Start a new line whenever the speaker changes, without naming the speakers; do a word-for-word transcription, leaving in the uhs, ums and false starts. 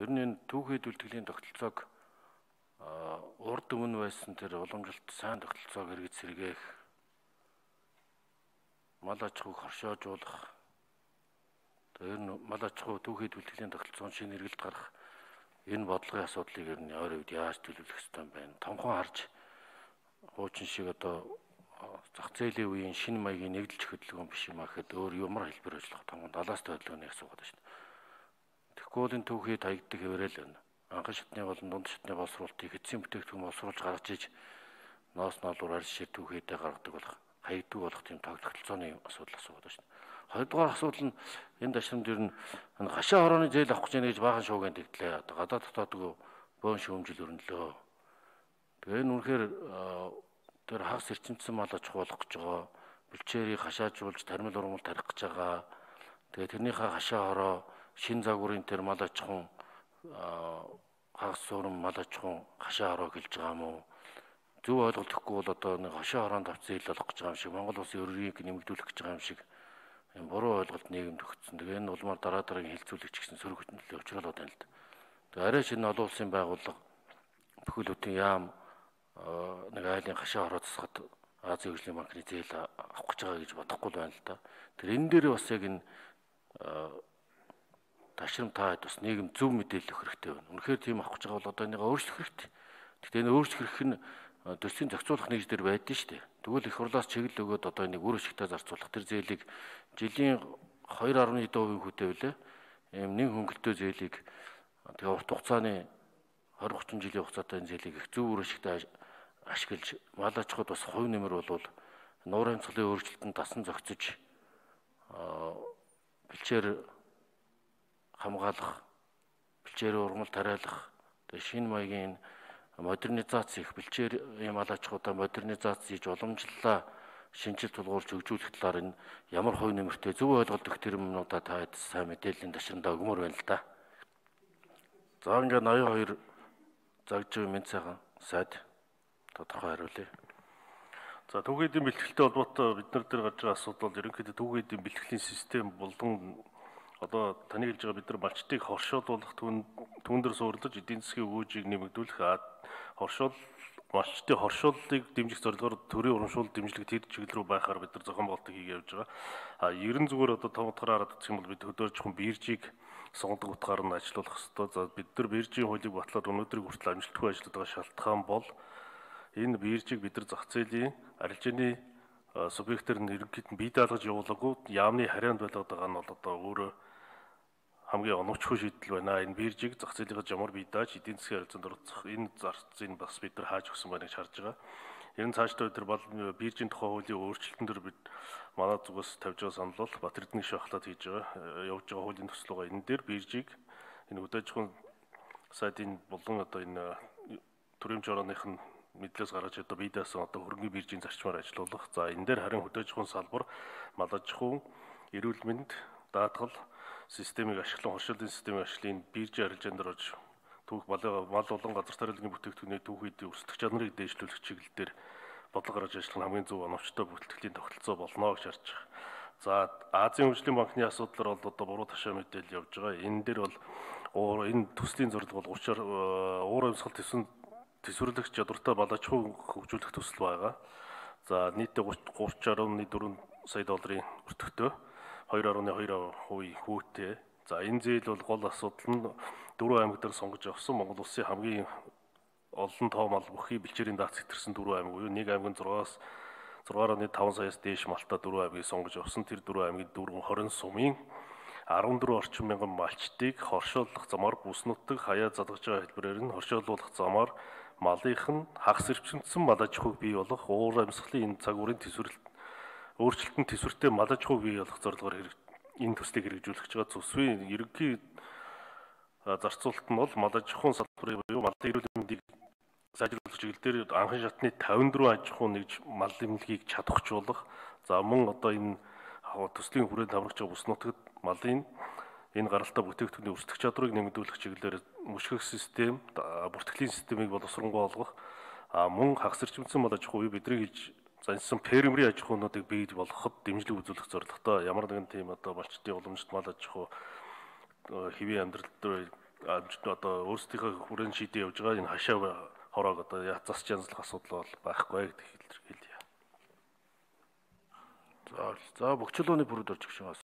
Ер нь энэ түүхийд үлтгэлийн тогтолцоог урд өмнө байсан тэр уламжилт сайн тогтолцоог хэрэгж сэргээх, мал аж ахуйг хоршоожуулах, тэр нь мал аж ахуй түүхийд үлтгэлийн тогтолцоон шинэ хэрэгэлд гарах энэ бодлогын асуудлыг ер нь ойрын үед яаж төлөвлөх ёстой юм бэ? Томхон харж хуучин шиг одоо зах зээлийн үеийн шинэ маягийн нэгдэлж хөдөлгөөн биш юм а гэхэд өөр ямар хэлбэр ажиллах томхон далаас төлөвлөгөөний асуугаад байна шүү дээ. Тэгэхгүй бол энэ түүхий таягддаг хэвээрэл байна. Анхан шатны болон дунд шатны боловсруулалтыг эцсийн бүтээгдэхүүн боловсруулж гаргаж иж ноос ноолуур арьс шир түүхийдээ гаргадаг болох хаягддаг болох тийм тогтолцооны асуудал асуугаад байна шүү дээ. Хоёрдугаар асуудал нь энэ ташрамд ер нь хашаа хорооны зээл авах гэж яана гэж баахан шуугиан тэгдлээ. Одоо гадаад дотоодгүй бөөн шүүмжил өрнөлөө. Тэгээ энэ үнэхээр тэр хагас эрчимцэн мал аж ахуй болох гэж байгаа. Бэлчээрийг хашаажуулж тармил урмал тарих гэж байгаа. Тэгээ тэрнийхээ хашаа хороо шин загварын тэр мал аж ахуйн хагас суурин мал аж ахуйн хашаа хороо гэлж байгаа юм уу? Зөв ойлголт өгөхгүй бол одоо нэг хашаа хороонд авцсан ил болох гэж байгаа юм шиг, Монгол улсын өрийг нэмэгдүүлэх гэж байгаа юм шиг юм буруу ойлголт нийгэмд өгсөн. Тэгээ энэ улмаар дараа дараагийн хилцүүлэгч гэсэн сөрөг хөтөлбөрөөр өвчрөлөд байна л да. Тэгээ арай шинэ олон улсын байгууллага бүхэл бүтэн яам нэг айлын хашаа хороо засахад Азийн хөгжлийн банкны зээл авах гэж байгаа гэж бодохгүй л байна л да. Тэр энэ дээр бас яг энэ ташрам таад бас нийгэм зөв мэдээлэл өгөх хэрэгтэй байна. Үнэхээр тийм авах гэж байгаа бол одоо энийгээ өөрчлөх хэрэгтэй. Гэхдээ энэ өөрчлөх хэрэг нь төслийн зохицуулах нэгж дээр байдсан шүү дээ. Тэгвэл их хурлаас чиглэл өгөөд одоо энийг үр ашигтай зарцуулах тэр зээлийг жилийн хоёр гаруй хувийн хөтөлбөлөө ийм нэг хөнгөлтөө зээлийг тэгээ урт хугацааны двадцать тридцать жилийн хугацаатай энэ зээлийг их зөв үр ашигтай ашиглаж мал аж ахуйд бас хувь нэмэр болвол нуурын цолын өөрчлөлтөнд дасан зохицож бэлчээр хамгаалах, бэлчээр урмал тариалах, тэгээ шинэ маягийн модернизац их бэлчээр юм мал аж ахуйдаа модернизац хийж уламжлалаа шинжил тулгуурлаж хөгжүүлэх талаар энэ ямар хувь нэмэртэй зөв ойлголт өгөх тэр юмнуудаа та хэд сайн мэдээллийн ташрамдаа өгмөр байна л да. За ингээд ноён хоёр загжиг мэд сайхан сайд тодорхой хариулъя.
За түүхийдийн бэлтгэлтэй холбоотой бид нар дээр гарч байгаа асуудал бол ерөнхийдөө түүхийдийн бэлтгэлийн систем болон одоо таны хэлж байгаа бид нар малчтыг хоршоолуулах түн түн дээр суурлаж эдийн засгийн өгөөжийг нэмэгдүүлэх хоршоол малчтын хоршооллыг дэмжих зорилгоор төрийн урамшуул дэмжлэг тэр чиглэл рүү байхаар бид нар зохион байгуулалтыг хийж явж байгаа. А ерэн зүгээр одоо том утгаараа хараад үзэх юм бол бид хөдөөрчхөн биржийг сонгодог утгаар нь ажиллах хэрэгтэй. За бид нар биржийн хуулийг батлаад өнөөдрийг хүртэл амжилтгүй ажилладаг байгаа шалтгаан бол энэ биржийг бид нар зах зээлийн арилжааны субъектээр нь ерөнхийд нь бий даалгаж явуулаагүй яамны харианд байлгаад байгаа нь бол одоо өөрөө хамгийн оновчгүй шийдэл байна. Энэ биржийг зах зээлийнхаа жамаар бий дааж эдийн засгийн харилцаанд оролцох энэ зарцыг бас бид нар хааж өгсөн байна гэж харж байгаа. Ер нь цаашдаа бид нар биржийн тухай хуулийн өөрчлөлтөн дээр бид манай зүгээс тавьж байгаа санал бол Бат Эрдэнэ шахлаад хийж байгаа явж байгаа хуулийн төслөөгөө энэ дээр биржийг энэ хөдөөжхөн сайдын болон одоо энэ төрийн жорооных нь мэдлээс гаргаж одоо бий даасан одоо хөрөнгөний биржийн зарчмаар ажиллах. За энэ дээр харин хөдөөжхөн салбар мал аж ахуй, эрүүл мэнд, даатгал системийг ашиглан хоршоолын системийг ашиглан биржийн арилжаанд орж түүх мал мал болон газар тариалгын бүтээгдэхүүний түүхийдийн өрсөлдөх чадрыг дээшлүүлэх чиглэлээр бодлого гаргаж ажиллах нь хамгийн зөв оновчтой бүртгэлийн тогтолцоо болно гэж харж байгаа. За Азийн хөгжлийн банкны асуудлаар бол одоо буруу ташаа мэдээлэл явж байгаа. Энэ дээр бол энэ төслийн зорилго бол учир уур амьсгал төсөнд төсвөрлөх чадвартай мал аж ахуй хөгжүүлэх төсөл байгаа. За нийтдээ гурван гаруй дөрвөн сая долларын өртөгтэй хоёр гаруй хоёр хувийн хүүтэй. За энэ зээл бол гол асуудал нь дөрвөн аймаг дээр сонгож авсан Монгол улсын хамгийн олон тоо мал бүхий бэлчээрийн дац хэтэрсэн дөрвөн аймаг буюу нэг аймаг нь зургаас зургаан гаруй таван саяас дээш малтай дөрвөн аймгийг сонгож авсан. Тэр дөрвөн аймгийн дөрвөн хорин сумын арван дөрвөн орчим мянган малчтыг хоршооллох замаар бүс нутаг хаяа залгаж байгаа хэлбэрээр нь хоршоолуулах замаар малынх нь хагас эрчимцэн мал аж ахуйг бий болох уур амьсгалын энэ цагуурын төсвөрлөлт өөрчлөлтөнд төсвөртэй мал аж ахуйг бий болох зорилгоор энэ төслийг хэрэгжүүлэх гэж байгаа. Зүсвийн ерөнхий зарцуулалт нь бол мал аж ахуйн салбарын буюу малын эрүүл мэндийг сайжруулах чиглэлээр анхан шатны тавин дөрвөн аж ахуй нэгж мал эмнэлгийг чадахжуулах. За мөн одоо энэ төслийн хүрээнд хамрагч байгаа бүс нутагт малын энэ гаралтай бүтээгдэхүүний өрсөлдөх чадрыг нэмэгдүүлэх чиглэлээр мөшгөх систем, бүртгэлийн системийг боловсронгуй болгох, мөн хагас эрчимцэн мал аж ахуй бидний хэлж зансан фермерийн аж ахуйнуудыг бий болгоход дэмжлэг үзүүлэх зорилготой ямар нэгэн тийм одоо малчтын уламжлалт мал аж ахуй хэвийн амьдрал дээр амжилт одоо өөрсдийнхөө хүрээнд шийдээ явж байгаа энэ хашаа хороог одоо засч янзлах асуудал бол байхгүй гэдэг хэлж хэлье.
За за бөхчөлөөний бүрүүд орж гэх шиг